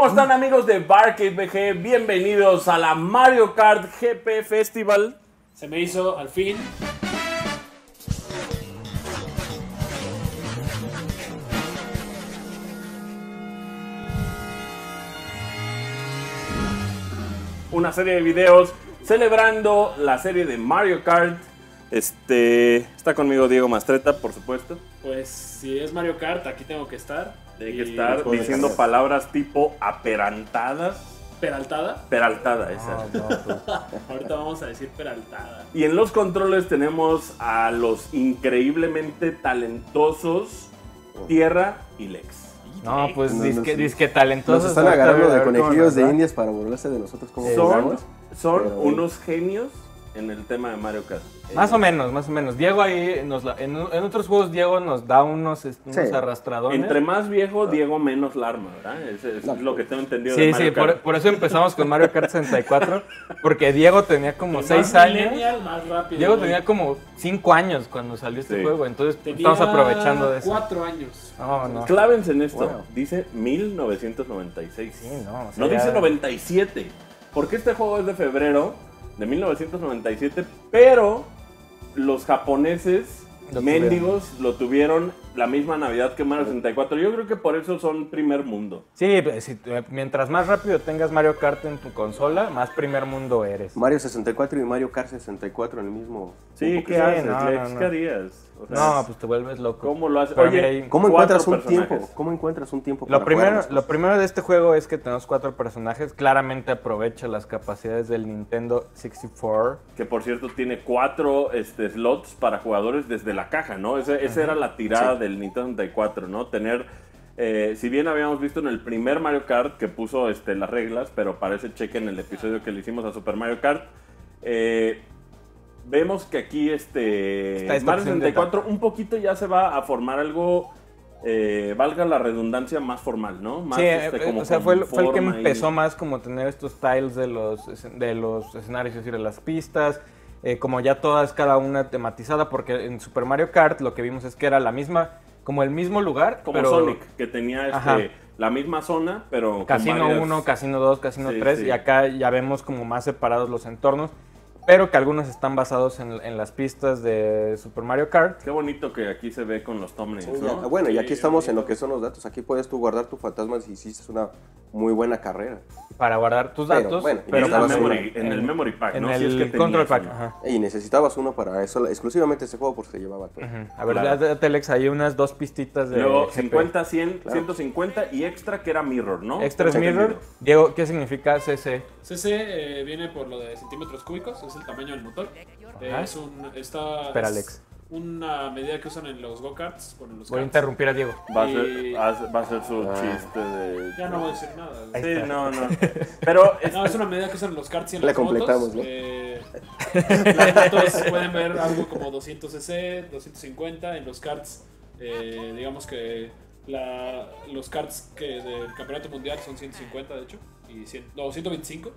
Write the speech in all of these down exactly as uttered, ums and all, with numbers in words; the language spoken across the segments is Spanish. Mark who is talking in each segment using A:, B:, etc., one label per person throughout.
A: están, amigos de Barcade B G? Bienvenidos a la Mario Kart G P Festival.
B: Se me hizo al fin.
A: Una serie de videos celebrando la serie de Mario Kart. Este, está conmigo Diego Mastretta, por supuesto.
B: Pues si es Mario Kart, aquí tengo que estar.
A: Tiene que estar diciendo palabras tipo aperantadas.
B: ¿Peraltada?
A: Peraltada, esa.
C: No, no, pues.
B: Ahorita vamos a decir peraltada.
A: Y en los controles tenemos a los increíblemente talentosos Tierra y Lex.
C: No, pues
D: No,
C: disque,
D: no, sí.
C: disque talentosos.
D: Nos están
C: ahorita
D: agarrando
C: a
D: de
C: ver cómo
D: conejillos
C: nos
D: de
C: va.
D: indias para burlarse de nosotros como
A: Son,
D: jugamos.
A: son
D: pero-
A: unos genios en el tema de Mario Kart.
C: Más o menos, más o menos. Diego ahí, nos la- en, en otros juegos Diego nos da unos, unos
D: Sí.
C: arrastradones.
A: Entre más viejo, Diego menos la arma, ¿verdad? Ese es
D: No,
A: lo que tengo entendido de
C: Sí,
A: Mario
C: sí, por,
A: Kart.
C: por eso empezamos con Mario Kart sesenta y cuatro, porque Diego tenía como
B: El
C: seis
B: más
C: años.
B: millennial, más rápido.
C: Diego
B: güey.
C: tenía como cinco años cuando salió este
A: Sí.
C: juego, entonces
B: Tenía
C: estamos aprovechando de eso.
B: cuatro años.
C: No, no.
A: Clávense en esto.
D: Wow.
A: Dice mil novecientos noventa y seis.
C: Sí, no, o sea,
A: No
C: ya-
A: dice noventa y siete. Porque este juego es de febrero de mil novecientos noventa y siete, pero los japoneses
C: Lo
A: mendigos lo tuvieron la misma Navidad que Mario sesenta y cuatro. Yo creo que por eso son primer mundo.
C: Sí, pues, si- mientras más rápido tengas Mario Kart en tu consola, más primer mundo eres.
D: Mario sesenta y cuatro y Mario Kart sesenta y cuatro en el mismo.
A: Sí,
D: tiempo que
A: ¿qué
D: se-
A: haces,
C: no,
A: Lex?
C: no, no.
A: ¿Qué harías? O sea,
C: No, pues te vuelves loco.
A: ¿cómo lo haces?
C: Para mí
A: Oye,
C: ahí-
D: ¿Cómo
A: cuatro
D: encuentras un
A: personajes.
D: tiempo? ¿Cómo encuentras un tiempo
C: Lo
D: para
C: primero,
D: jugar las
C: lo
D: cosas?
C: primero de este juego es que tenemos cuatro personajes. Claramente aprovecha las capacidades del Nintendo sesenta y cuatro.
A: Que por cierto tiene cuatro este, slots para jugadores desde la caja, ¿no? Ese- esa era la tirada
D: Sí.
A: del Nintendo sesenta y cuatro, ¿no? Tener, eh, si bien habíamos visto en el primer Mario Kart que puso este, las reglas, pero para ese cheque en el episodio que le hicimos a Super Mario Kart, eh, vemos que aquí este
C: Está esta
A: Mario
C: opción de
A: sesenta y cuatro un poquito ya se va a formar algo, eh, valga la redundancia, más formal, ¿no? Más,
C: Sí,
A: este,
C: eh,
A: como
C: o sea, fue, el-
A: con
C: fue el que
A: forma y-
C: empezó más como tener estos tiles de los, escen- de los escenarios, es decir, de las pistas, eh, como ya todas, cada una tematizada, porque en Super Mario Kart lo que vimos es que era la misma, como el mismo lugar,
A: Como
C: pero
A: Sonic, que tenía
C: Ajá.
A: este, la misma zona, pero con
C: Casino
A: varias-
C: uno, Casino dos, Casino
A: Sí,
C: tres,
A: sí.
C: y acá ya vemos como más separados los entornos, pero que algunos están basados en, en las pistas de Super Mario Kart.
A: Qué bonito que aquí se ve con los thumbnails,
D: Sí, ya-
A: ¿no?
D: Bueno, y aquí
B: Sí,
D: estamos en
B: bonito.
D: lo que son los datos. Aquí puedes tú guardar tu fantasma si hiciste una muy buena carrera.
C: Para guardar tus
D: Pero,
C: datos,
D: bueno,
A: Y
C: pero
A: en, la
D: estabas
C: pues,
A: memory, en el memory pack,
C: en
A: ¿no?
C: el
A: Si es que tenías
C: control pack.
A: uno.
C: Ajá.
D: Y necesitabas uno para eso, exclusivamente este juego, porque se llevaba todo.
C: Ujú. A ver,
A: Claro.
C: date, Alex, hay unas dos pistitas de
A: Luego
C: G P.
A: cincuenta, cien,
D: Claro.
A: ciento cincuenta y extra que era mirror, ¿no?
C: Extra es
A: Tengo
C: mirror.
A: entendido.
C: Diego, ¿qué significa C C?
B: C C eh, viene por lo de centímetros cúbicos, es el tamaño del motor. Eh,
C: Ajá.
B: es un, está,
C: Espera,
B: es
C: Alex.
B: una medida que usan en los go-karts. Bueno, en los
C: Voy a
B: karts.
C: interrumpir a Diego.
A: Va a
B: Y-
A: ser, va a ser su
D: Ah.
A: chiste de...
B: Ya no voy a decir nada.
C: Ahí
A: Sí,
C: está.
A: no, no. Pero es-
B: No, es una medida que usan en los karts y en
D: Le
B: las
D: completamos,
B: motos.
D: ¿no?
B: Eh, las motos pueden ver algo como doscientos cc, doscientos cincuenta. En los karts, eh, digamos que la, los karts que del campeonato mundial son ciento cincuenta, de hecho, y cien, no, ciento veinticinco.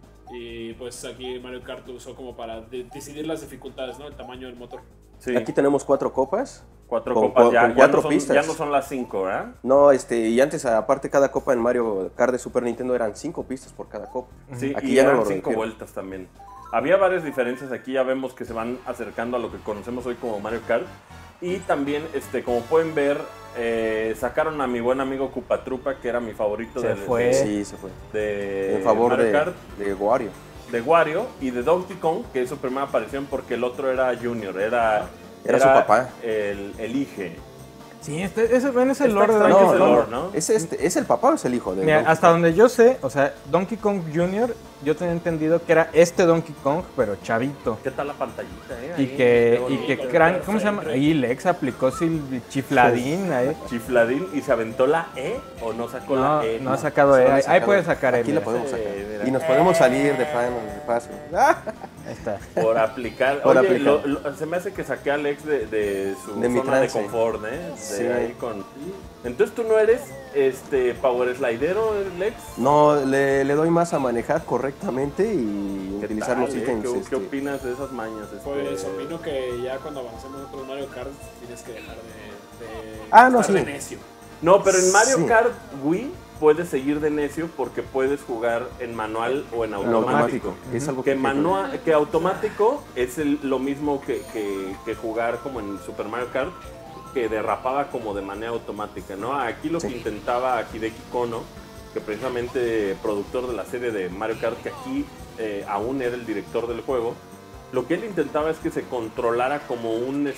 B: Y pues aquí Mario Kart usó como para de- decidir las dificultades, ¿no? El tamaño del motor.
A: sí,
D: Aquí tenemos cuatro copas.
A: cuatro
D: con-
A: copas
D: con-
A: ya,
D: con
A: ya
D: cuatro
A: no son,
D: pistas.
A: ya no son las cinco, ¿verdad?
D: No, este, y antes, aparte, cada copa en Mario Kart de Super Nintendo eran cinco pistas por cada copa.
A: Sí,
D: Aquí
A: y
D: ya no
A: eran
D: lo
A: cinco
D: redujeron.
A: vueltas también. Había varias diferencias aquí, ya vemos que se van acercando a lo que conocemos hoy como Mario Kart. Y también, este, como pueden ver, eh, sacaron a mi buen amigo Cupatrupa, que era mi favorito
C: Se
A: de,
C: fue.
A: de,
D: Sí, se fue.
A: de
D: En favor
A: Mario
D: de,
A: Kart,
D: de Wario.
A: de Wario y de Donkey Kong, que es su primera aparición porque el otro era Junior, era,
D: Era su papá.
A: El, el Ige.
C: Sí, este, ese, ven ese
A: Está
C: lore de
A: extraño
C: Donkey
A: ese
C: Kong.
A: lore, ¿no?
D: ¿Es, este, ¿Es el papá o es el hijo de
C: Mira,
D: Donkey
C: hasta
D: Kong?
C: donde yo sé, o sea, Donkey Kong junior, yo tenía entendido que era este Donkey Kong, pero chavito.
A: ¿Qué tal la pantallita, eh?
C: Y
A: Ahí,
C: que,
A: qué
C: y
A: bonito.
C: que Crank, ¿cómo se llama? Ahí Lex aplicó sil- chifladín ahí.
A: Chifladín y se aventó la E o no sacó
C: No,
A: la E.
C: no ha sacado
D: Solo
C: E. Ahí,
D: he
C: ahí
D: sacado-
C: puede sacar E.
D: Aquí la
C: mira.
D: podemos sacar.
A: Sí, mira.
D: Y nos podemos salir de, pan, de paso.
C: Ahí está.
A: Por aplicar.
D: Por
A: Oye,
D: aplicar.
A: lo- lo- se me hace que saqué a Alex de, de su
D: De mi
A: zona de
D: trance.
A: confort, ¿eh? De
D: Sí.
A: ahí con... Entonces tú no eres este power slidero, Lex.
D: No, le, le doy más a manejar correctamente y
A: ¿Qué
D: utilizar
A: tal,
D: los
A: eh?
D: ítems.
A: ¿Qué, qué
D: este,
A: opinas de esas mañas? este?
B: Pues opino que ya cuando avancemos en otros Mario Kart tienes que dejar de, de
D: Ah, no,
B: estar
D: sí.
B: de necio.
A: No, pero en Mario
D: Sí.
A: Kart Wii puedes seguir de necio porque puedes jugar en manual o en
D: En
A: automático.
D: automático. Es algo
A: Que,
D: que
A: manua- que automático es el- lo mismo que, que- que jugar como en Super Mario Kart, que derrapaba como de manera automática, ¿no? Aquí lo
D: Sí.
A: que intentaba Hideki Kono, que precisamente productor de la serie de Mario Kart, que aquí eh, aún era el director del juego, lo que él intentaba es que se controlara como un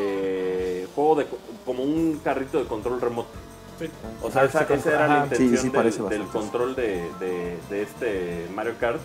A: este juego de como un carrito de control remoto.
B: Sí.
A: O sea, esa, esa era la
C: Ajá.
A: intención
D: Sí, sí,
A: del-
D: parece
A: del,
D: bastante.
A: control de, de- de este Mario Kart.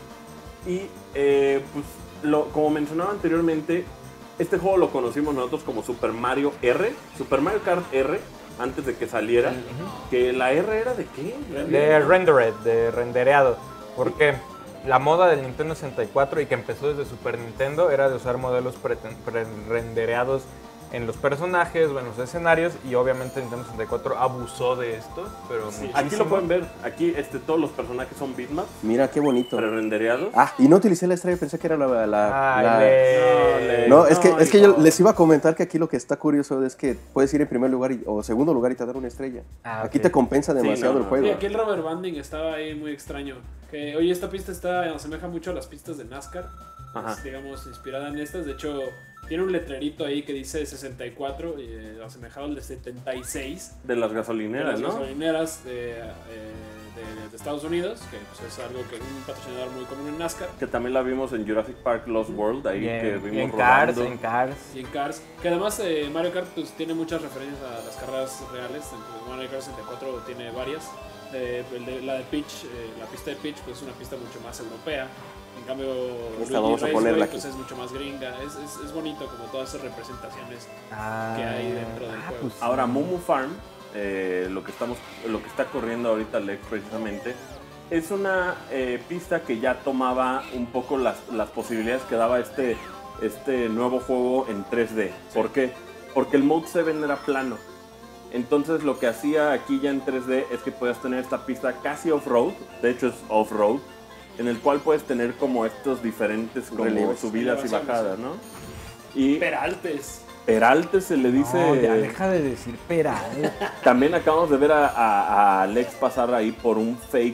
A: Y eh, pues, lo, como mencionaba anteriormente, este juego lo conocimos nosotros como Super Mario R, Super Mario Kart R, antes de que saliera. Que la R era de qué?
C: De rendered, de rendereado. Porque la moda del Nintendo sesenta y cuatro y que empezó desde Super Nintendo era de usar modelos pre-rendereados en los personajes o en los escenarios, y obviamente Nintendo sesenta y cuatro abusó de esto, pero
B: Sí.
A: Aquí
C: muchísimo.
A: lo pueden ver. Aquí este, todos los personajes son bitmaps,
D: Mira qué bonito.
A: pre-rendereados.
D: Ah, y no utilicé la estrella, pensé que era la... la-
C: Ay,
D: la-
C: le-
D: No, es que,
A: No,
D: es que yo
A: hijo.
D: les iba a comentar que aquí lo que está curioso es que puedes ir en primer lugar y- o segundo lugar y te dar una estrella.
C: Ah,
D: Aquí
C: ok.
D: te compensa demasiado
A: no,
D: el
A: no.
D: juego.
B: Sí, aquí el rubber banding estaba ahí muy extraño. Que oye, esta pista está asemeja mucho a las pistas de NASCAR.
A: Ajá.
B: Es, digamos, inspirada en estas. De hecho, tiene un letrerito ahí que dice sesenta y cuatro, eh, asemejado al de setenta y seis.
A: De las
B: De
A: gasolineras,
B: las
A: ¿no?
B: gasolineras de, eh, de- de Estados Unidos, que pues, es algo que un patrocinador muy común en NASCAR.
A: Que también la vimos en Jurassic Park Lost World, ahí
C: Y en,
A: que
C: y
A: vimos
C: en Cars,
A: rodando.
C: en Cars.
B: Y en Cars, que además eh, Mario Kart pues, tiene muchas referencias a las carreras reales. Entonces, Mario Kart sesenta y cuatro tiene varias. Eh, el de- la de Peach, eh, la pista de Peach, pues es una pista mucho más europea. En cambio,
D: Esta
B: Luigi
D: vamos a
B: Raceway,
D: ponerla
B: pues
D: aquí.
B: es mucho más gringa. Es, es, es bonito como todas esas representaciones.
C: Ah,
B: que hay dentro del
C: ah,
B: juego.
C: pues,
A: Ahora, Mumu Farm, eh, lo que estamos, lo que está corriendo ahorita Lex precisamente, es una eh, pista que ya tomaba un poco las, las posibilidades que daba este, este nuevo juego en tres D. ¿Por qué? Porque el Mode siete era plano. Entonces lo que hacía aquí ya en tres D es que puedes tener esta pista casi off-road, de hecho es off-road, en el cual puedes tener como estos diferentes como
D: Relieves.
A: subidas y
B: Elevaciones.
A: bajadas, ¿no? Y
B: Peraltes.
A: Peralte se le dice...
C: No, ya deja de decir peral.
A: También acabamos de ver a, a- a Alex pasar ahí por un fake,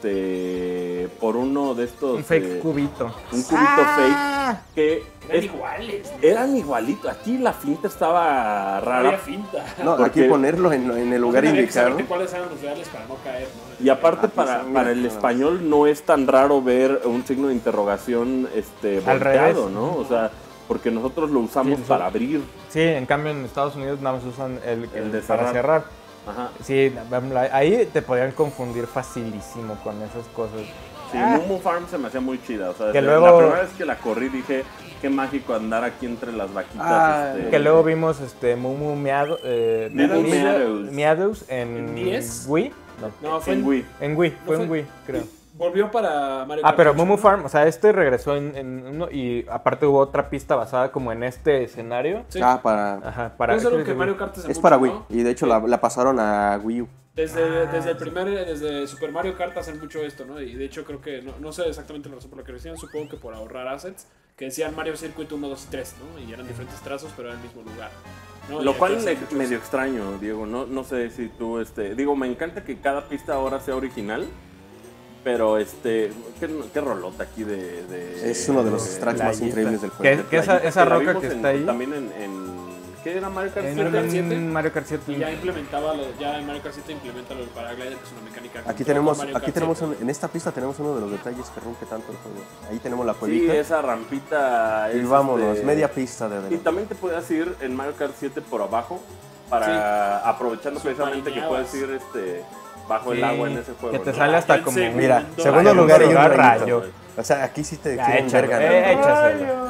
A: este, por uno de estos...
C: Un fake
A: eh,
C: cubito.
A: un cubito
C: Ah.
A: fake que
B: Eran
A: es-
B: iguales.
A: eran igualitos. Aquí la finta estaba
B: No había
A: rara.
B: finta.
D: No,
A: Porque-
D: aquí ponerlo en, en el lugar
B: Había que saber
D: indicado.
B: cuáles eran los reales para no caer, ¿no?
A: Y aparte
D: Ah, pues,
A: para,
D: mira,
A: para el
D: nada más.
A: español no es tan raro ver un signo de interrogación este,
C: Al
A: volteado,
C: revés.
A: ¿no? O sea, porque nosotros lo usamos
C: Sí, sí.
A: para abrir.
C: Sí, en cambio en Estados Unidos nada más usan el,
A: El
C: el
A: de
C: para
A: cerrar.
C: cerrar.
A: Ajá.
C: Sí, ahí te podrían confundir facilísimo con esas cosas.
A: Sí,
C: Ah.
A: Mumu Farm se me hacía muy chida. O sea,
C: Que
A: desde
C: luego-
A: la primera vez que la corrí dije, qué mágico andar aquí entre las vaquitas.
D: Ah,
A: este,
C: Que luego vimos este Mumu Meado, eh,
A: Mumu
C: Meadows,
A: Meadows.
C: Meadows en
B: ¿En diez?
C: Wii. No,
B: No, fue
A: en
B: en
A: Wii.
C: en Wii, fue
B: fue-
C: en Wii, creo.
B: Volvió para Mario
C: Ah,
B: Kart
C: pero
B: ocho,
C: Mumu
B: ¿no?
C: Farm, o sea, este regresó en, en uno y aparte hubo otra pista basada como en este escenario.
B: Sí.
D: Ah, para...
C: Ajá, para
B: es algo
C: creo
B: que
C: que
B: Mario
C: Wii.
B: Kart hace
D: Es
B: mucho,
D: para Wii.
B: ¿no?
D: Y de hecho la, la pasaron a Wii U.
B: Desde,
C: Ah,
B: desde el
C: sí.
B: primer, desde Super Mario Kart hacen mucho esto, ¿no? Y de hecho creo que, no, no sé exactamente la razón por la que lo decían, supongo que por ahorrar assets, que decían Mario Circuit uno, dos y tres, ¿no? Y eran diferentes trazos, pero era el mismo lugar. ¿no? Y
A: Lo
B: aquí
A: cual
B: hacen
A: me-
B: mucho
A: medio
B: eso.
A: extraño, Diego. No, no sé si tú, este, digo, me encanta que cada pista ahora sea original, pero este, qué, qué rolota aquí de, de-
D: Es uno de los
A: de-
D: tracks más
C: playita.
D: increíbles del
C: ¿Qué?
D: juego.
A: de
C: que esa-
A: playita,
C: esa
A: la
C: roca
A: vimos
C: que
A: en-
C: está ahí.
A: También en, en- ¿qué era Mario Kart
C: En
B: Mario Kart siete.
C: Mario Kart siete.
B: Y ya implementaba, lo, ya en Mario Kart siete implementa lo del paraglider, que es una mecánica.
D: Aquí
B: como
D: tenemos,
B: Mario
D: aquí
B: Kart
D: tenemos
B: siete.
D: un- en esta pista tenemos uno de los detalles que rompe tanto el juego. Ahí tenemos la
A: Sí,
D: cuevita.
A: esa rampita.
D: Y
A: es,
D: vámonos,
A: este,
D: media pista de
A: Y
D: adelante.
A: también te puedes ir en Mario Kart siete por abajo, para aprovechando precisamente que
B: Submarineabas.
A: puedes ir este, bajo el
C: Sí,
A: agua en ese juego.
C: que te
A: ¿no?
C: sale hasta
B: Ya
C: como...
B: sé,
D: Mira,
B: Segundo
D: segundo
C: rayo,
D: lugar y un
C: rayo.
D: rayito. O sea, aquí sí te
C: Ya,
D: quieren
C: échalo,
D: ver
C: eh,
D: ganar.
C: échaselo.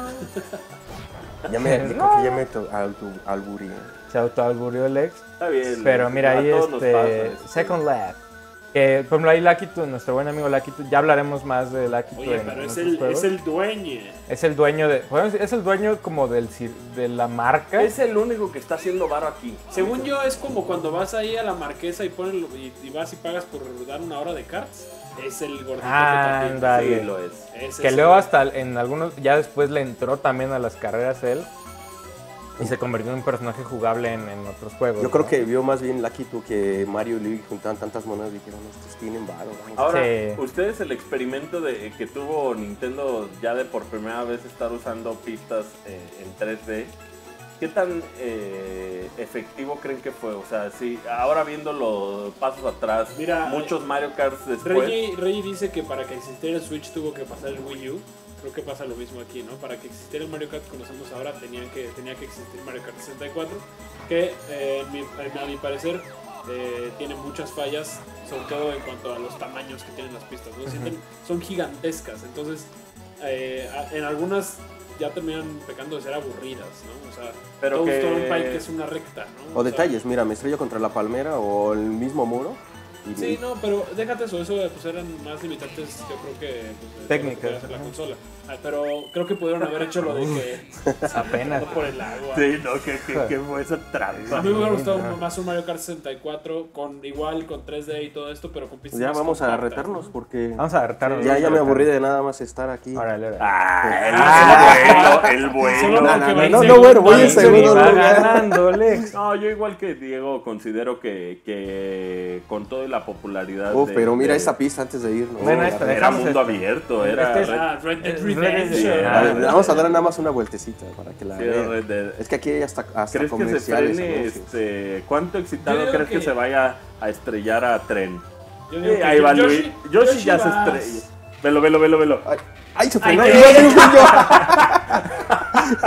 D: Ya me, yo creo que ya me to- albu- alburí.
C: Se autoalburió el ex.
A: Está bien.
C: Pero mira,
A: a
C: ahí
A: todos nos
C: este,
A: pasa, este.
C: Second Lab. Que, por ejemplo, ahí Lakitu, nuestro buen amigo Lakitu, ya hablaremos más de Lakitu
B: Oye,
C: en,
B: pero
C: en
B: es
C: otros
B: el,
C: juegos.
B: es el dueño.
C: Es el dueño de... bueno, es el dueño como del cir- de la marca.
A: Es el único que está haciendo varo aquí.
B: Según yo, es como cuando vas ahí a la marquesa y, ponen, lo- y, y vas y pagas por dar una hora de carts. Es el gordito
C: Ah,
B: que
C: anda.
A: Sí,
C: Dale.
A: lo es.
B: también. Es
C: Que
B: ese.
C: luego hasta en algunos... Ya después le entró también a las carreras él. Y se convirtió en un personaje jugable en, en otros juegos.
D: Yo creo
C: ¿no?
D: que vio más bien Lucky tú que Mario y Luigi juntaban tantas monedas y dijeron, estos tienen varo. vamos".
A: Ahora,
C: Sí.
A: ustedes el experimento de que tuvo Nintendo ya de por primera vez estar usando pistas eh, en tres D, ¿qué tan eh, efectivo creen que fue? O sea, sí, ahora viendo los pasos atrás,
B: Mira,
A: muchos Mario Kart después.
B: Reggie, Reggie dice que para que existiera el Switch tuvo que pasar el Wii U. Creo que pasa lo mismo aquí, ¿no? Para que existiera el Mario Kart que conocemos ahora tenían que, tenía que existir Mario Kart sesenta y cuatro, que eh, en mi- a mi parecer eh, tiene muchas fallas, sobre todo en cuanto a los tamaños que tienen las pistas, ¿no? Sienten- son gigantescas, entonces eh, a- en algunas ya terminan pecando de ser aburridas, ¿no? O sea,
A: Pero
B: Toad
A: que-
B: Turnpike es una recta, ¿no?
D: O
B: sea,
D: detalles, mira, me estrello contra la palmera o el mismo muro. Y,
B: Sí, no, pero déjate eso, eso pues eran más limitantes, yo creo que pues, de
C: Técnicas,
B: lo que podía hacer la
C: ajá.
B: consola. Ah, pero creo que pudieron haber hecho lo de que
C: Apenas.
B: por el agua.
A: Sí, no, que, que, que fue esa trampa.
B: A mí me hubiera gustado
C: Ajá.
B: más un Mario Kart sesenta y cuatro con igual con tres D y todo esto, pero con pistas
D: ya
B: más
D: vamos a
B: compactas,
D: retarnos
B: ¿no?
D: porque
C: Vamos a retarnos.
D: ya,
C: vamos
D: ya
C: a
D: me
C: retarnos.
D: aburrí de nada más estar aquí.
C: Órale, órale.
A: Ah, el bueno, el
B: Solo
A: bueno.
D: No,
B: porque
D: no,
B: va en
D: no, no,
B: segundo,
D: bueno, voy en
B: ahí se
D: segundo
B: va.
C: Va
D: lugar.
C: ganando, Lex.
A: No, yo igual que Diego considero que, que con toda la popularidad
D: Uf,
A: de-
D: pero mira
A: de-
D: esa pista antes de irnos.
C: Bueno,
D: La
C: esta,
D: verdad.
A: era
C: dejamos
A: mundo
C: esta.
A: abierto, era
C: Este es-
A: Red-
B: Ah, Red Dead
C: Es Red Dead
B: Redemption.
C: Ah,
D: A ver, vamos a dar nada más una vueltecita para que la
A: sí,
D: vean.
A: Red Dead.
D: Es que aquí hay hasta, hasta
A: ¿Crees que se
D: comerciales.
A: frene?
D: anuncios.
A: Este, ¿Cuánto excitado
B: Yo digo
A: crees que...
B: que-
A: se vaya a estrellar a tren?
B: Yo digo
A: Eh,
B: que
A: ahí va
B: Yoshi-
A: Luis. Yoshi,
B: Yoshi
A: ya se
B: vas.
A: estrella. Velo, velo, velo, velo.
D: Ay, ay, se
B: Ay,
D: frenó.
B: ay,
D: ¡Yo,
B: ay,
D: yo,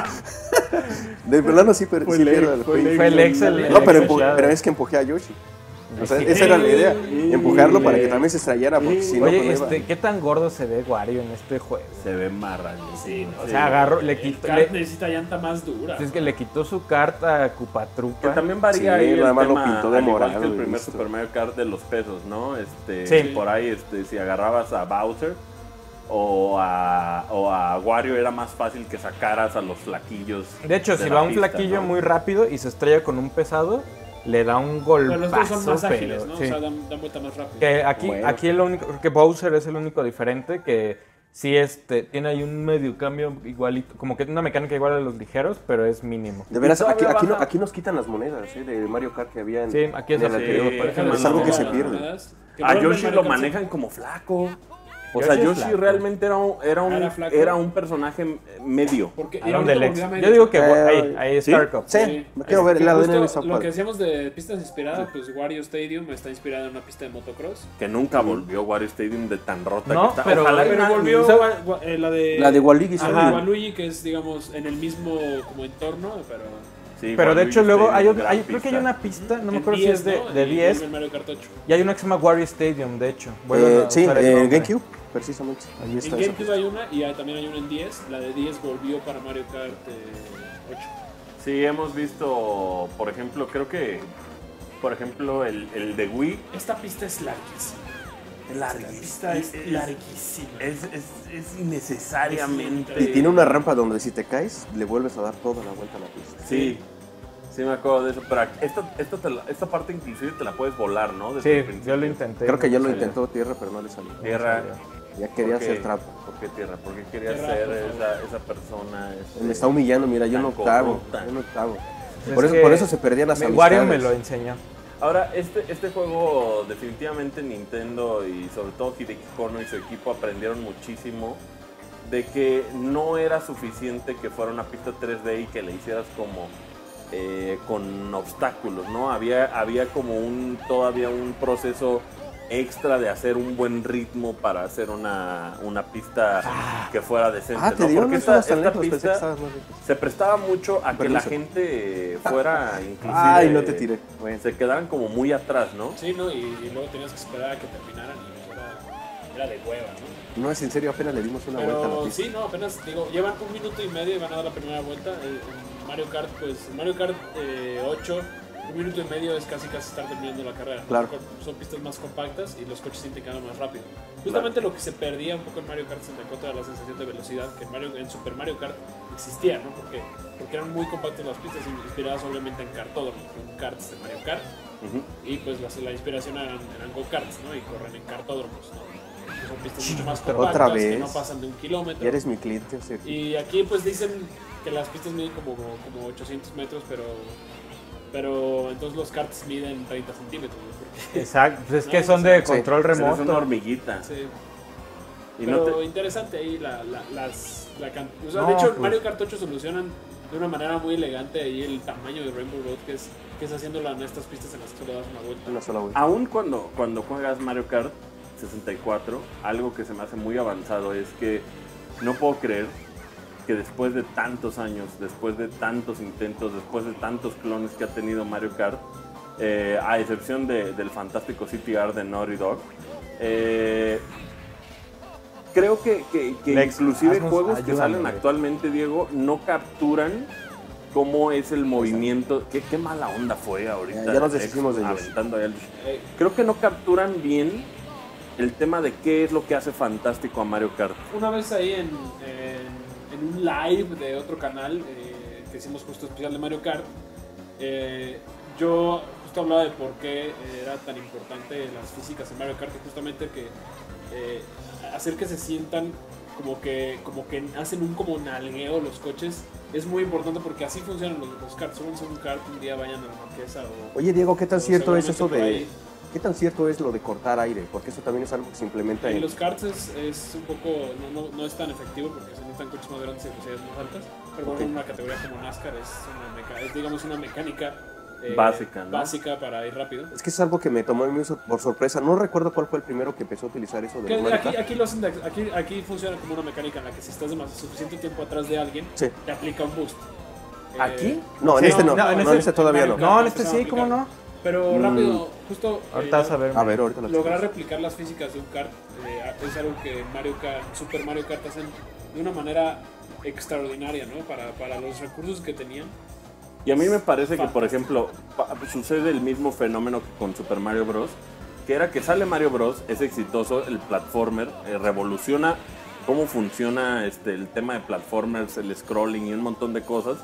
D: yo! De plano sí, pero
A: Fue
D: sí
A: Lex,
D: pierde el
A: fue
D: juego.
A: Lex.
C: Fue el Excel.
D: No, pero, empu-
C: empujé
D: pero es que empujé a Yoshi. O sea, esa era la idea. Empujarlo para que también se estrellara, porque si no,
C: Oye,
D: pues, no iba.
C: este, ¿qué tan gordo se ve Wario en este juego?
A: Se ve marranísimo.
B: Sí,
C: O sea, agarró, le
B: El
C: quitó,
B: kart
C: le-
B: necesita llanta más dura.
C: es que le quitó su carta a Cupatrupa.
A: Que también varía
D: Sí,
A: ahí el
D: nada más lo
A: tema,
D: pintó de
A: al igual
D: morado
A: que el
D: y
A: primer
D: listo.
A: Super Mario Kart de los pesos, ¿no? Este,
C: Sí.
A: por ahí, este, si agarrabas a Bowser o a, o a Wario era más fácil que sacaras a los flaquillos.
C: De hecho, si
A: la
C: va un
A: pista,
C: flaquillo
A: ¿no?
C: muy rápido y se estrella con un pesado, le da un
B: Pero los dos
C: golpazo,
B: son más
C: pero,
B: ágiles, ¿no?
C: sí.
B: O sea, dan, dan vuelta más rápido.
C: Que aquí,
D: Bueno.
C: aquí lo único, creo que Bowser es el único diferente que sí este, tiene ahí un medio cambio igualito, como que una mecánica igual a los ligeros, pero es mínimo.
D: De veras,
A: Y todavía
D: aquí, aquí, no-
A: baja.
D: aquí nos quitan las monedas ¿eh? de Mario Kart que había en,
C: Sí, aquí es
D: en el
C: así,
D: anterior.
A: sí,
D: Parece-
A: déjame
D: es algo que
A: no,
D: se
A: no,
D: pierde.
A: A
B: A
A: Yoshi lo manejan como flaco. O
C: Yoshi
A: sea,
C: es
A: Yoshi
C: flaco.
A: realmente era un, era un,
B: Era flaco.
A: era un personaje medio.
B: Porque,
C: Ah,
B: y
C: ¿dónde
B: ahorita
C: Lex?
B: volvió a
C: Yo digo que
D: Eh,
C: ahí, ahí es
A: ¿sí?
C: Star Cup.
D: Sí,
B: Sí.
D: me quiero ver
B: Que
D: la
B: justo
D: de esa
B: lo que
D: parte.
B: decíamos de pistas inspiradas, pues Wario Stadium está inspirada en una pista de motocross.
A: Que nunca volvió Wario Stadium de tan rota
C: No,
A: que está.
C: pero-
A: Ojalá
B: Pero
A: que
B: volvió
A: nadie-
B: Wa- Wa- eh, la de
D: La de Waluigi, sí.
B: Ajá, Waluigi, que es, digamos, en el mismo como entorno, pero
A: Sí,
C: Pero de
A: Waluigi
C: hecho luego
A: Stadium,
C: hay, otra-
A: gran
C: hay- creo que hay
A: pista.
C: una pista, no me
B: en
C: acuerdo si
B: diez,
C: es de,
B: ¿no?
C: de
B: Y
C: diez,
B: en Mario Kart ocho.
C: y hay una que se llama Wario Stadium, de hecho. Vuelven
D: Eh,
C: a
D: sí,
C: usar el
D: en
C: nombre.
D: GameCube, precisamente. Ahí
B: En
D: está esa
B: GameCube hay una y hay- también hay una en diez. La de diez volvió para Mario Kart eh, ocho.
A: Sí, hemos visto, por ejemplo, creo que, por ejemplo, el, el de Wii.
B: Esta pista es larguísima. La pista
A: Es-
B: es
A: es-
B: larguísima.
A: Es, es, es innecesariamente.
D: Y tiene una rampa donde si te caes, le vuelves a dar toda la vuelta a la pista.
A: Sí, sí me acuerdo de eso. Pero esta, esta, te la- esta parte inclusive te la puedes volar, ¿no? Desde el
C: Sí,
A: principio.
C: yo lo intenté.
D: Creo que ya
C: no
D: lo
C: salió.
D: intentó Tierra, pero no le salió.
A: Tierra.
D: Ya quería
A: ¿Por qué?
D: hacer trampa.
A: ¿Por qué tierra? ¿Por qué quería
B: Tierra,
A: ser
B: por favor.
A: esa, esa persona? este,
D: Me está humillando, mira, yo
A: tan
D: no octavo.
A: corrupta?
D: Yo no octavo.
C: Es
D: Por eso,
C: que
D: por eso se perdían las
C: me-
D: amistades.
C: Wario me lo enseñó.
A: Ahora, este, este juego definitivamente Nintendo y sobre todo Hideki Kono y su equipo aprendieron muchísimo de que no era suficiente que fuera una pista tres D y que le hicieras como eh, con obstáculos, ¿no? Había, había como un todavía un proceso extra de hacer un buen ritmo para hacer una, una pista que fuera decente,
D: Ah, te
A: ¿no?
D: digo,
A: Porque
D: no
A: esta,
D: estabas tan
A: esta
D: lejos, pensé que
A: pista
D: estabas más lejos.
A: se prestaba mucho a que la
D: Permiso.
A: gente fuera inclusive...
D: Ay, no te tiré.
A: Bueno, se quedaran como muy atrás, ¿no?
B: Sí, ¿no? Y, y luego tenías que esperar a que terminaran y era, era de hueva, ¿no?
D: No es en serio, apenas le dimos una vuelta a la
B: Pero
D: pista.
B: sí, no, apenas, digo, llevan un minuto y medio y van a dar la primera vuelta. Eh, En Mario Kart, pues, en Mario Kart eh, ocho, un minuto y medio es casi casi estar terminando la carrera.
D: Claro.
B: Son pistas más compactas y los coches sienten que van más rápido. Justamente lo que se perdía un poco en Mario Kart sesenta y cuatro era la sensación de velocidad que en, Mario, en Super Mario Kart existía, ¿no? Porque, porque eran muy compactas las pistas, inspiradas obviamente en kartódromos, en karts de Mario Kart.
A: Ujú.
B: Y pues la, la inspiración eran, eran go-karts, ¿no? Y corren en kartódromos, ¿no? que son pistas mucho más
D: Pero
B: compactas,
D: otra vez.
B: que no pasan de un kilómetro.
D: Ya eres mi cliente, Sergio.
B: Y aquí pues dicen que las pistas miden como, como ochocientos metros, pero pero entonces los karts miden treinta centímetros. ¿No? Porque,
C: Exacto, pues es
B: No,
C: que
B: no
C: son
B: sé.
C: de
D: Sí,
C: control
A: Eres una
C: remoto.
A: hormiguita.
B: sí.
A: Y
B: Pero
A: no te-
B: interesante ahí la, la, las, la can- o sea,
C: No,
B: de hecho,
C: pues-
B: Mario Kart ocho solucionan de una manera muy elegante ahí el tamaño de Rainbow Road, que es, que es haciéndolo en estas pistas en las que solo das una vuelta.
D: Una sola vuelta.
A: Aún cuando, cuando juegas Mario Kart sesenta y cuatro, algo que se me hace muy avanzado es que no puedo creer que después de tantos años, después de tantos intentos, después de tantos clones que ha tenido Mario Kart, eh, a excepción de- del fantástico C T R de Naughty Dog, eh, creo que, que- que
C: Lex,
A: inclusive
C: haznos-
A: juegos que
C: ayúdame,
A: salen
C: güey.
A: actualmente, Diego, no capturan cómo es el movimiento. Qué, qué mala onda fue ahorita.
D: Ya- ya nos
A: Lex,
D: deshicimos de ellos.
A: aventando ahí al-
B: Eh,
A: Creo que no capturan bien el tema de qué es lo que hace fantástico a Mario Kart.
B: una vez ahí en, en, en un live de otro canal eh, que hicimos justo especial de Mario Kart, eh, yo justo hablaba de por qué era tan importante las físicas en Mario Kart, y justamente que eh, hacer que se sientan como que, como que hacen un como nalgueo los coches es muy importante, porque así funcionan los, los karts. Súbanse a un kart, un día vayan a la Marquesa o...
D: Oye, Diego, ¿qué tan
B: o
D: cierto es eso
B: seguramente por
D: de...
B: ahí.
D: ¿Qué tan cierto es lo de cortar aire? Porque eso también es algo que se implementa
B: En
D: en...
B: los karts es, es un poco, no, no, no es tan efectivo porque se necesitan coches más grandes y velocidades más altas, pero bueno,
D: Ok.
B: en una categoría como NASCAR es, una meca- es digamos una mecánica eh,
A: Básica, ¿no?
B: básica para ir rápido.
D: Es que es algo que me tomó muy sor- por sorpresa. No recuerdo cuál fue el primero que empezó a utilizar eso de
B: Que
D: los Mario
B: aquí,
D: Kart.
B: aquí, lo hacen de- aquí, aquí funciona como una mecánica en la que si estás demasiado suficiente tiempo atrás de alguien,
D: Sí.
B: te aplica un boost. Eh,
D: ¿Aquí? No, en
C: Sí,
D: este no.
C: no,
D: No,
C: en
D: en
C: este-
D: este todavía no.
C: No, en este
B: Empezaron a
C: sí, ¿cómo
B: aplicar.
C: no?
B: Pero
D: Mm.
B: rápido, justo...
C: Ahorita
B: eh,
C: vas a ver.
D: A ver, ahorita lo
B: Lograr
D: checamos.
B: replicar las físicas de un kart eh, es algo que Mario Kart, Super Mario Kart hacen de una manera extraordinaria, ¿no? Para, para los recursos que tenían.
A: Y a mí me parece que, por
B: Fantástico.
A: ejemplo, pa- sucede el mismo fenómeno que con Super Mario Bros. Que era que sale Mario Bros, es exitoso, el platformer, eh, revoluciona cómo funciona este, el tema de platformers, el scrolling y un montón de cosas.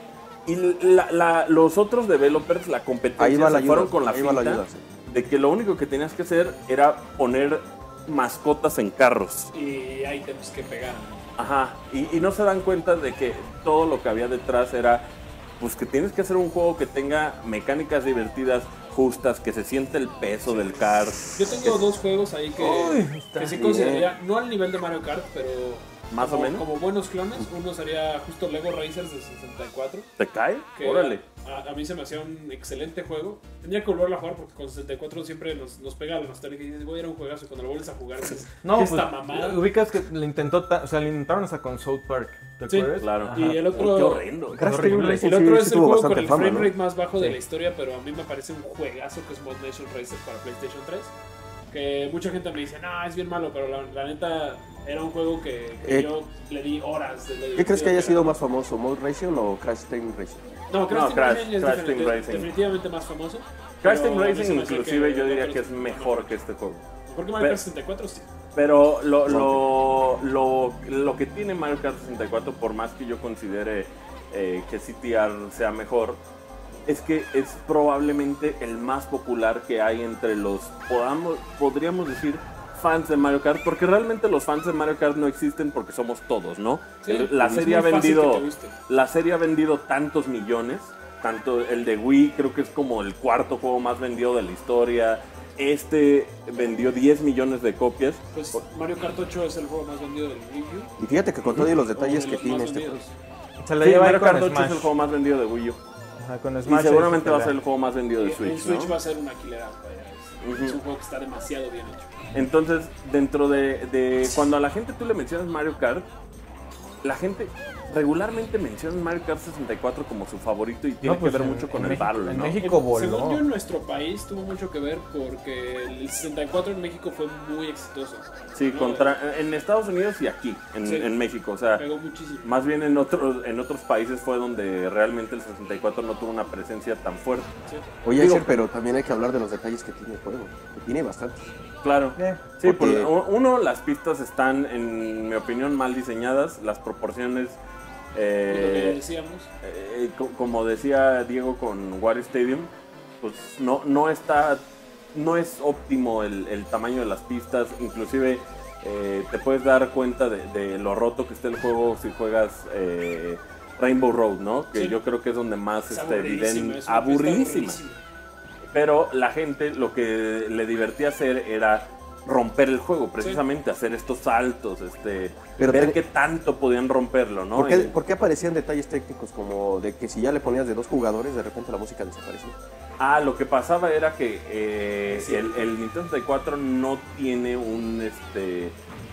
A: Y la- la- los otros developers, la competencia,
D: Ahí va la
A: se
D: ayuda.
A: fueron con la
D: Ahí va la
A: finta
D: ayuda, sí.
A: de que lo único que tenías que hacer era poner mascotas en carros.
B: Y ítems que pegaran.
A: Ajá, y, y no se dan cuenta de que todo lo que había detrás era, pues que tienes que hacer un juego que tenga mecánicas divertidas, justas, que se siente el peso del kart.
B: Yo tengo dos juegos ahí que,
C: Uy, está
B: que sí
D: bien.
B: consideraría, no al nivel de Mario Kart, pero
A: Más
B: como,
A: o menos.
B: como buenos clones. Uno sería justo Lego Racers de sesenta y cuatro.
A: ¿Te cae?
B: Que
A: Órale.
B: A, a mí se me hacía un excelente juego. Tendría que volverlo a jugar porque con sesenta y cuatro siempre nos, nos pega la nostalgia y dices, voy a ir a un juegazo. Y cuando lo vuelves a jugar, dices,
C: No,
B: ¿qué
C: pues,
B: esta mamada?
C: ubicas que le intentó, ta- o sea, le intentaron hasta con South Park, ¿te
B: Sí,
C: acuerdas?
A: Claro.
C: Ajá.
B: Y el
A: Oh,
B: otro,
A: qué horrendo.
D: Crash
C: horrible.
D: Team Racing
B: el otro
D: sí-
B: es
D: sí
B: el
D: tuvo
B: juego con
D: bastante
B: el
D: fama,
B: frame
D: ¿no?
B: rate más bajo de
C: Sí.
B: la historia, pero a mí me parece un juegazo que es Mod Nation Racer para PlayStation tres. Que mucha gente me dice, no, es bien malo, pero la, la neta era un juego que, que
D: Eh,
B: yo le di horas de lo
D: ¿Qué crees
B: divertido
D: que haya
B: era.
D: sido más famoso, Mode Racing o Crash Team Racing?
B: No, Crash
A: No,
B: Team
A: Crash-
B: Racing es
A: Crash
B: diferente-
A: Team Racing.
B: definitivamente más famoso.
A: Crash
B: pero
A: Team
B: a mí
A: Racing
B: se me hacía
A: inclusive
B: que
A: yo diría
B: otros
A: que es mejor que este juego.
B: Mejor que Mario
A: Pero-
B: Kart sesenta y cuatro, sí.
A: Pero lo, lo, lo, lo que tiene Mario Kart sesenta y cuatro, por más que yo considere eh, que C T R sea mejor, es que es probablemente el más popular que hay entre los, podamos, podríamos decir, fans de Mario Kart, porque realmente los fans de Mario Kart no existen porque somos todos, ¿no?
B: Sí,
A: El- la
B: es
A: serie ha
B: muy fácil
A: vendido,
B: que te guste.
A: la serie ha vendido tantos millones, tanto el de Wii creo que es como el cuarto juego más vendido de la historia. Este vendió diez millones de copias.
B: Pues Mario Kart ocho es el juego más vendido del Wii U.
D: Y fíjate que con todos los detalles
B: o de
D: que
B: los
D: tiene
B: más
D: este
B: vendidos.
D: juego.
C: Se la
A: Sí,
C: lleva ahí
A: Mario
C: con
A: Kart ocho
C: Smash.
A: es el juego más vendido de Wii U.
C: Ajá, con
A: Y
C: Smash
A: seguramente
C: ahí
A: va a
C: se
A: ser el
C: pelea.
A: juego más vendido de
B: En
A: Switch,
B: Switch
A: ¿no?
B: va a ser una quilera. vaya, Es, es un juego que está demasiado bien hecho.
A: Entonces, dentro de, de cuando a la gente tú le mencionas Mario Kart, la gente regularmente menciona Mario Kart sesenta y cuatro como su favorito y tiene
C: No, pues,
A: que ver
C: en-
A: mucho con
C: en
A: el
C: México-
A: Battle,
C: en
A: ¿no?
C: México
B: En-
C: voló.
B: Según yo, en nuestro país tuvo mucho que ver porque el sesenta y cuatro en México fue muy exitoso.
A: Sí,
B: ¿no?
A: contra, en Estados Unidos y aquí, en,
B: Sí.
A: en México. O sea,
B: Pegó muchísimo.
A: más bien en otros, en otros países fue donde realmente el sesenta y cuatro no tuvo una presencia tan fuerte.
B: Sí.
D: Oye,
A: Digo-
D: Asher, pero también hay que hablar de los detalles que tiene el juego. Que tiene bastantes.
A: Claro.
C: Eh,
A: Sí,
D: Porque-
A: por- uno, las pistas están, en mi opinión, mal diseñadas. Las proporciones, eh,
B: Lo que decíamos.
A: eh, co- como decía Diego con Wario Stadium, pues no, no está, no es óptimo el, el tamaño de las pistas. Inclusive eh, te puedes dar cuenta de, de lo roto que está el juego si juegas eh, Rainbow Road, ¿no? Que
B: Sí.
A: yo creo que es donde más
B: Es
A: este,
B: aburridísima,
A: evidente,
B: es una pista
A: aburridísima.
B: aburridísima.
A: Pero la gente lo que le divertía hacer era romper el juego, precisamente hacer estos saltos, este,
D: Pero
A: ver
D: te-
A: qué tanto podían romperlo, ¿no?
D: ¿Por qué,
A: Y-
D: por qué aparecían detalles técnicos como de que si ya le ponías de dos jugadores, de repente la música desaparecía?
A: Ah, lo que pasaba era que eh,
B: Sí.
A: el, el Nintendo sesenta y cuatro no tiene un este.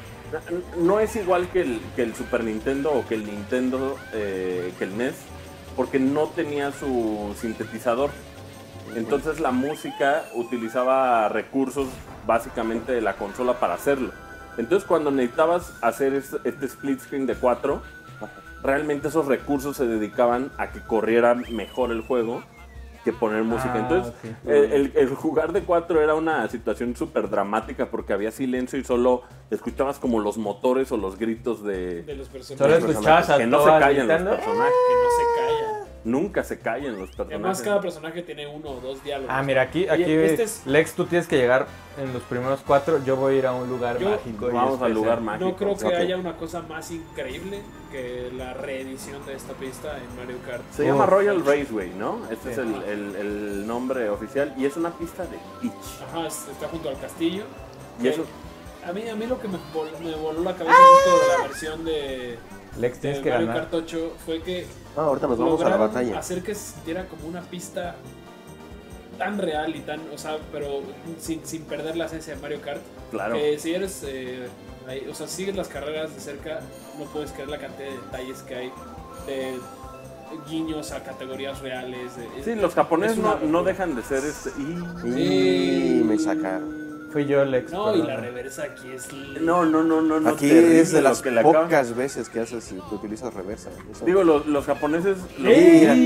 A: No es igual que el, que el Super Nintendo o que el Nintendo, eh, que el N E S, porque no tenía su sintetizador. Entonces la música utilizaba recursos básicamente de la consola para hacerlo. Entonces cuando necesitabas hacer es- este split screen de cuatro, realmente esos recursos se dedicaban a que corriera mejor el juego que poner música.
C: Ah,
A: Entonces
C: ok.
A: el, el- el jugar de cuatro era una situación súper dramática porque había silencio y solo escuchabas como los motores o los gritos de...
B: De los personajes.
C: Solo escuchabas a
A: que no se
C: todas
A: callan los
C: gritando.
A: personajes.
B: Que no se callan.
A: Nunca se callan los
B: Además,
A: personajes.
B: cada personaje tiene uno o dos diálogos.
C: Ah, mira, aquí,
B: Oye,
C: aquí
B: este es-
C: Lex, tú tienes que llegar en los primeros cuatro. Yo voy a ir a un lugar
B: Yo-
C: mágico. y
A: Vamos al
C: especial.
A: lugar mágico.
B: No creo que
D: Ok.
B: haya una cosa más increíble que la reedición de esta pista en Mario Kart.
A: Se
C: Oh.
A: llama Royal Raceway, ¿no? Este es
C: Sí.
A: el, el- el nombre oficial y es una pista de Peach.
B: Ajá, es- está junto al castillo.
A: Y eso,
B: A mí, a mí lo que me, vol- me voló la cabeza justo de la versión de,
C: Lex,
B: de
C: tienes que
B: Mario
C: ganar.
B: Kart ocho fue que
D: Ah, ahorita nos vamos a la
B: lograron
D: batalla.
B: hacer que se sintiera como una pista tan real y tan, o sea, pero sin, sin perder la esencia de Mario Kart.
A: claro.
B: Que si eres, eh, ahí- o sea, sigues las carreras de cerca, no puedes creer la cantidad de detalles que hay de guiños a categorías reales. de-
A: Sí, los japoneses
B: es una
A: no, no
B: locura.
A: dejan de ser este. Y...
D: Y me sacaron.
C: Fui yo, Lex.
B: No, y la
C: perdona.
B: reversa aquí es...
A: No, no, no, no. no,
D: Aquí
A: terrible
D: es de
A: lo
D: las
A: que le acaban-
D: pocas veces que haces que utilizas reversa. Eso-
A: Digo, los, los japoneses. Lo,
D: Mira.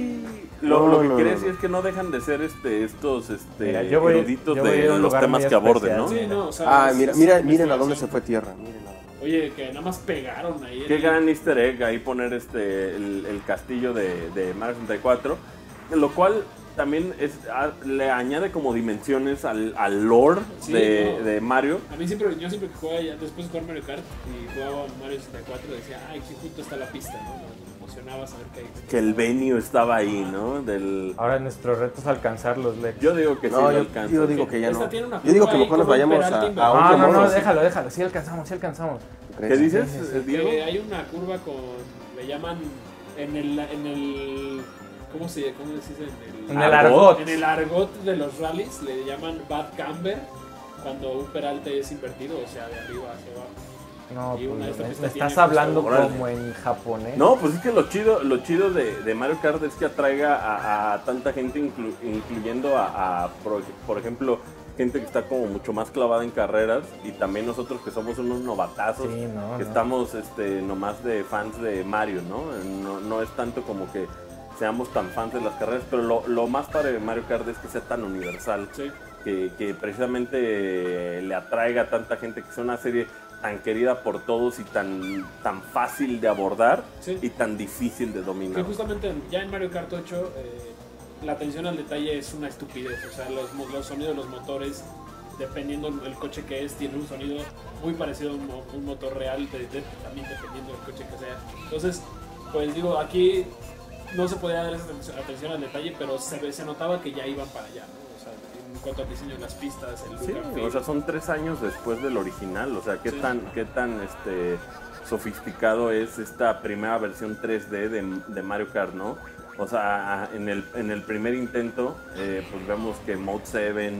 A: lo,
D: No,
A: lo que
D: no,
A: quiere
D: no,
A: decir
D: no.
A: es que no dejan de ser este, estos este,
C: Mira, yo voy-
A: eruditos
C: yo voy a ir
A: de
C: a un
A: los
C: lugar
A: temas
C: muy
A: que aborden, ¿no?
C: especial.
B: Sí, no, o sea...
D: Ah,
B: es-
D: mira,
B: es
D: mira,
B: una
D: miren a dónde se
B: exploración.
D: fue tierra. Miren a-
B: Oye, que nada más pegaron ahí.
A: Qué
B: el-
A: gran easter egg ahí poner este el, el castillo de, de Mario sesenta y cuatro, lo cual también es, a- le añade como dimensiones al, al lore
B: Sí,
A: de,
B: no.
A: de Mario.
B: A mí siempre, yo siempre que jugaba, ya, después de jugar Mario Kart y jugaba Mario sesenta y cuatro, decía, ay, aquí junto está la pista, ¿no? Me emocionaba saber que hay.
A: Que el venue estaba ahí, ¿no? Del,
C: Ahora nuestro reto es alcanzarlos, Lex.
A: yo digo que sí
D: No,
A: lo
D: yo,
A: alcanza.
D: yo digo que ya
B: Esta
D: no.
B: tiene una
D: Yo digo
B: curva
D: que
B: ahí
D: mejor nos
B: como el
D: vayamos
B: Peralta
D: a, a
B: invertido.
C: No,
D: otro
C: no, no,
D: modo.
C: déjalo, déjalo. Sí alcanzamos, sí alcanzamos.
D: ¿Tú crees?
A: ¿Qué dices,
C: Sí, sí, sí.
A: eh, Diego?
B: Que hay una curva con, le llaman, en el, en el, ¿cómo se, cómo se dice? En
C: En
B: el,
C: el
A: Argot.
C: argot.
B: en el argot de los rallies le llaman bad camber, cuando un peralte es invertido, o sea, de arriba hacia abajo.
C: No,
B: Y una de
C: pues,
B: estas
C: me,
B: pistas
C: me
B: tiene
C: estás hablando
A: justo-
C: como en japonés.
A: No, pues es que lo chido, lo chido de, de Mario Kart es que atraiga a, a tanta gente, inclu- incluyendo a, a, por, por ejemplo, gente que está como mucho más clavada en carreras y también nosotros que somos unos novatazos,
C: Sí, no,
A: que
C: no.
A: estamos este, nomás de fans de Mario, ¿no? ¿no? No es tanto como que seamos tan fans de las carreras, pero lo, lo más padre de Mario Kart es que sea tan universal,
B: Sí.
A: que, que precisamente le atraiga a tanta gente, que sea una serie tan querida por todos y tan, tan fácil de abordar
B: Sí.
A: y tan difícil de
B: Que
A: dominar.
B: justamente en- ya en Mario Kart ocho eh, la atención al detalle es una estupidez. O sea, los, mo- los sonidos de los motores, dependiendo el coche que es, tiene un sonido muy parecido a un, mo- un motor real, de- de- también dependiendo del coche que sea. Entonces, pues digo, aquí no se podía dar esa atención- atención al detalle, pero se, ve- se notaba que ya iban para allá, ¿no? O sea, en cuanto al diseño de las pistas, el look
A: Sí,
B: and feel.
A: o sea, son tres años después del original, o sea, qué
B: Sí.
A: tan, qué tan este, sofisticado es esta primera versión tres D de, de Mario Kart, ¿no? O sea, en el, en el primer intento, eh, pues vemos que Mode siete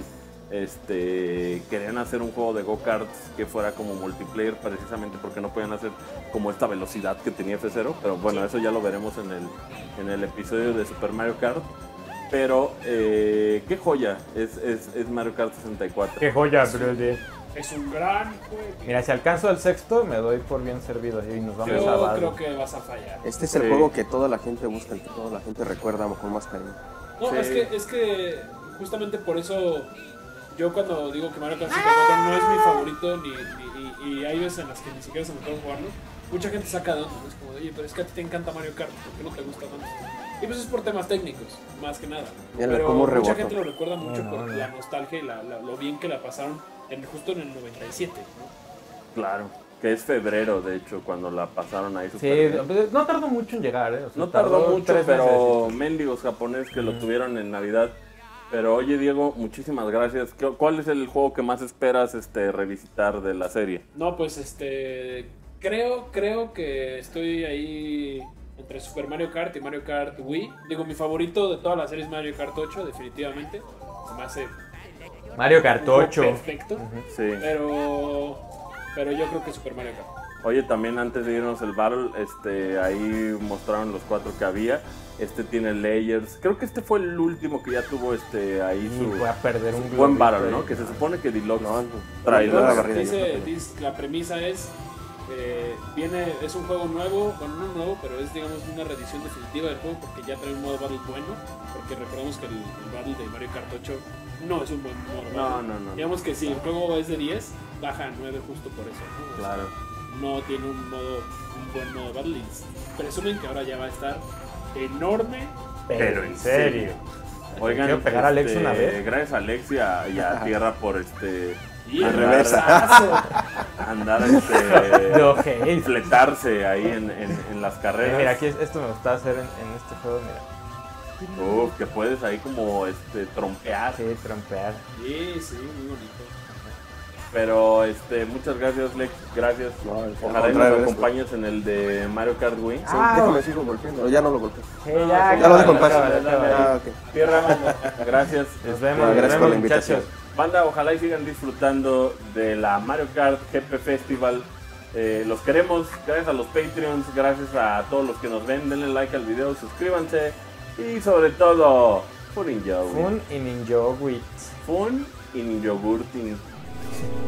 A: este, querían hacer un juego de go-karts que fuera como multiplayer precisamente porque no podían hacer como esta velocidad que tenía F cero, pero bueno,
B: Sí.
A: eso ya lo veremos en el, en el episodio de Super Mario Kart. Pero, eh, qué joya es, es, es Mario Kart sesenta y cuatro.
C: Qué joya, brother.
B: Es un gran juego.
C: Mira, si alcanzo el sexto, me doy por bien servido y nos vamos a
B: Yo
C: Bado.
B: creo que vas a fallar.
D: Este es el
A: Sí.
D: juego que toda la gente busca, el que toda la gente recuerda con más cariño.
B: No,
A: Sí.
B: es que, es que justamente por eso yo cuando digo que Mario Kart sesenta y cuatro no es mi favorito ni, ni- y, y hay veces en las que ni siquiera se me puede jugarlo, mucha gente saca de onda, ¿no? Es como, oye, pero es que a ti te encanta Mario Kart, ¿por qué no te gusta tanto? Y pues es por temas técnicos, más que nada.
D: Mira
B: Pero
D: cómo
B: mucha
D: rebotó.
B: gente lo recuerda mucho
C: No,
B: por
C: no, no.
B: la nostalgia y la- la- lo bien que la pasaron en, justo en el noventa y siete, ¿no?
A: Claro, que es febrero, de hecho, cuando la pasaron ahí.
C: Sí,
A: Super bien.
C: no tardó mucho en llegar, ¿eh? O sea,
A: No tardó mucho,
C: tres
A: pero
C: meses.
A: mendigos japoneses que lo tuvieron en Navidad. Pero oye, Diego, muchísimas gracias. ¿Qué- ¿Cuál es el juego que más esperas este, revisitar de la serie?
B: No, pues este. Creo, creo que estoy ahí entre Super Mario Kart y Mario Kart Wii. Digo, mi favorito de toda la serie es Mario Kart ocho, definitivamente. Se me hace
C: Mario Kart
B: un juego
C: ocho.
B: perfecto.
A: Sí.
B: Pero. Pero yo creo que Super Mario Kart.
A: Oye, también antes de irnos el Battle, este, ahí mostraron los cuatro que había. Este tiene layers. Creo que este fue el último que ya tuvo este ahí
C: Y
A: su
C: voy a perder un
A: buen
C: globito
A: Battle,
C: ahí.
A: ¿no? Que se supone que Deluxe
D: No,
A: trae
D: no,
A: la-
D: no, barrida,
B: Dice,
D: yo.
B: dice- la premisa es. eh, viene, es un juego nuevo, bueno, no nuevo, pero es digamos una reedición definitiva del juego porque ya trae un modo Battle bueno. Porque recordemos que el, el Battle de Mario Kart ocho no es un buen modo
A: No,
B: Battle.
A: no, no.
B: Digamos que si el juego es de diez, baja a nueve justo por eso. ¿no? O sea,
A: Claro.
B: no tiene un modo un buen modo Battle y presumen que ahora ya va a estar enorme.
C: Pero en serio.
A: Oigan,
C: Quiero pegar a Alex
A: este,
C: una vez.
A: gracias a Alex y a, y a Tierra por este
B: Y
A: Al
B: el
A: revés.
B: reversazo.
A: andar este
C: No hate.
A: fletarse ahí en, en, en las carreras.
C: Mira, aquí es- esto me gusta hacer en, en este juego, mira.
A: Uf, que puedes ahí como este trompear.
C: Sí, trompear.
B: Sí, sí, muy bonito.
A: Pero este, muchas gracias, Lex, gracias.
D: No, al
A: Ojalá y nos
D: contrario,
A: acompañes en el de Mario Kart Wii.
D: Sí,
C: Ah,
D: déjame sigo golpeando. Ya no lo golpeo.
C: Sí, ya,
D: Ya lo dejo en paz.
C: acábale, acábale.
D: Ah, ok.
A: Tierra, gracias.
C: Nos
A: Este,
C: vemos,
D: Bueno,
C: nos
D: gracias por
C: vemos,
D: la invitación.
C: muchachos.
A: Banda, ojalá y sigan disfrutando de la Mario Kart G P Festival. Eh, los queremos, gracias a los Patreons, gracias a todos los que nos ven. Denle like al video, suscríbanse y sobre todo, fun in yogurt.
C: Fun y Ninja Wits.
A: Fun in yogurting.